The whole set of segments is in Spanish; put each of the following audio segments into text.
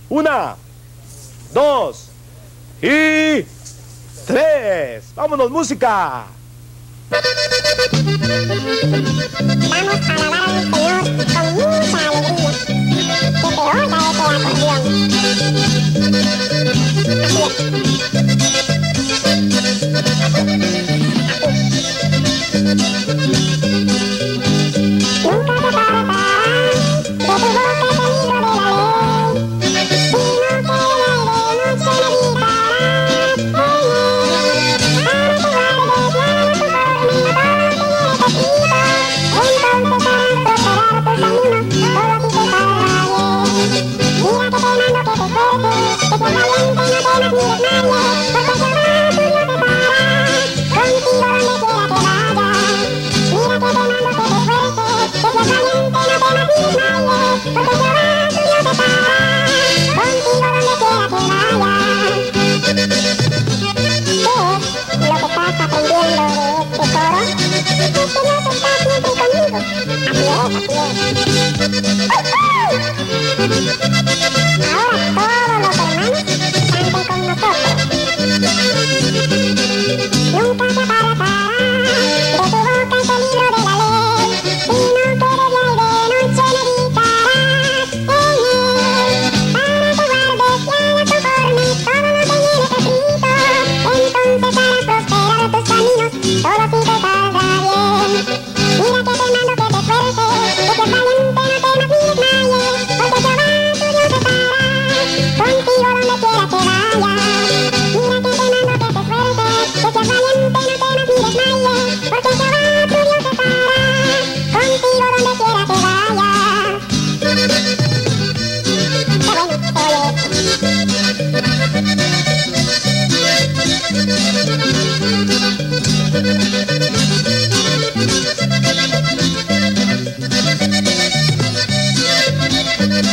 1, 2 y 3. ¡Vámonos, música! Vamos a alabar al Señor con mucha alegría, que te oiga ese acordeón. Así nunca te apartarás de tu boca ese libro de la ley, y no queda de noche meditarás en él, para que guardes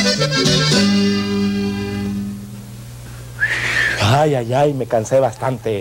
Ay, me cansé bastante.